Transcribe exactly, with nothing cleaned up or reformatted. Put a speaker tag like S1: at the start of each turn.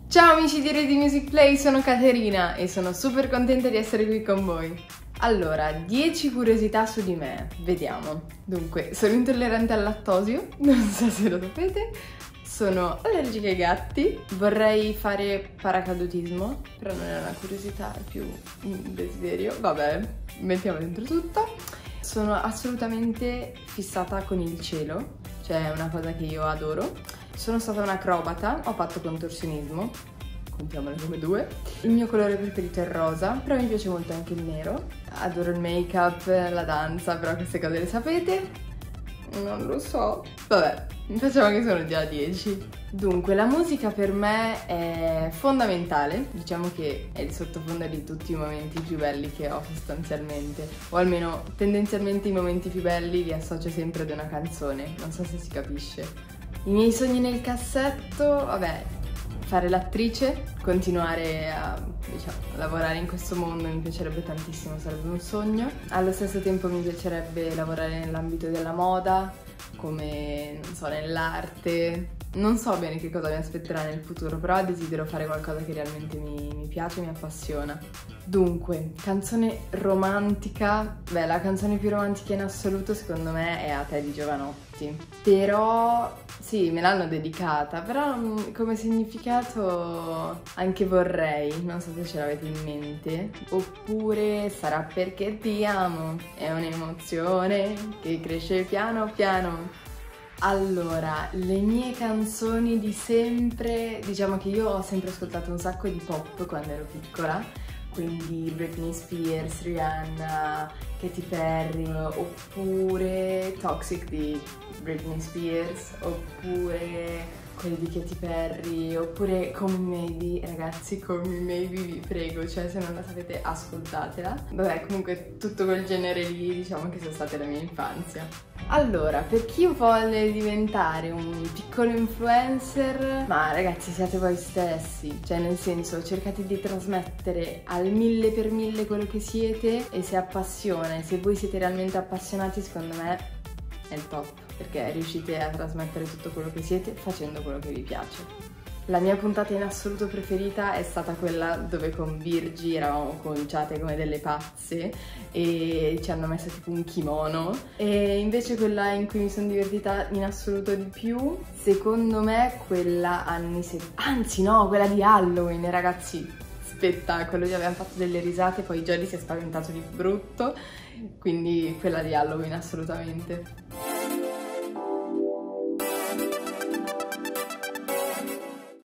S1: Ciao amici di Ready Music Play, sono Caterina e sono super contenta di essere qui con voi. Allora, dieci curiosità su di me, vediamo. Dunque, sono intollerante al lattosio, non so se lo sapete, sono allergica ai gatti, vorrei fare paracadutismo, però non è una curiosità, è più un desiderio, vabbè, mettiamo dentro tutto. Sono assolutamente fissata con il cielo, cioè è una cosa che io adoro. Sono stata un'acrobata, ho fatto contorsionismo, contiamole come due. Il mio colore preferito è il rosa, però mi piace molto anche il nero. Adoro il make-up, la danza, però queste cose le sapete? Non lo so. Vabbè, facciamo che sono già dieci. Dunque, la musica per me è fondamentale, diciamo che è il sottofondo di tutti i momenti più belli che ho sostanzialmente, o almeno tendenzialmente i momenti più belli li associo sempre ad una canzone, non so se si capisce. I miei sogni nel cassetto, vabbè, fare l'attrice, continuare a, diciamo, lavorare in questo mondo mi piacerebbe tantissimo, sarebbe un sogno. Allo stesso tempo mi piacerebbe lavorare nell'ambito della moda, come, non so, nell'arte. Non so bene che cosa mi aspetterà nel futuro, però desidero fare qualcosa che realmente mi, mi piace e mi appassiona. Dunque, canzone romantica, beh, la canzone più romantica in assoluto secondo me è A te di Jovanotti. Però, sì, me l'hanno dedicata, però come significato anche vorrei, non so se ce l'avete in mente. Oppure sarà perché ti amo, è un'emozione che cresce piano piano. Allora, le mie canzoni di sempre, diciamo che io ho sempre ascoltato un sacco di pop quando ero piccola, quindi Britney Spears, Rihanna, Katy Perry, oppure Toxic di Britney Spears, oppure quelli di Katy Perry, oppure Call Me Maybe. Ragazzi, Call Me Maybe vi prego, cioè se non la sapete ascoltatela. Vabbè, comunque tutto quel genere lì diciamo che sono state la mia infanzia. Allora, per chi vuole diventare un piccolo influencer, ma ragazzi siate voi stessi, cioè nel senso cercate di trasmettere al mille per mille quello che siete e se appassiona, e se voi siete realmente appassionati secondo me è il top, perché riuscite a trasmettere tutto quello che siete facendo quello che vi piace. La mia puntata in assoluto preferita è stata quella dove con Virgi eravamo conciate come delle pazze e ci hanno messo tipo un kimono, e invece quella in cui mi sono divertita in assoluto di più, secondo me quella anni settanta, anzi no, quella di Halloween, ragazzi, spettacolo, gli abbiamo fatto delle risate, poi Jolly si è spaventato di brutto, quindi quella di Halloween assolutamente.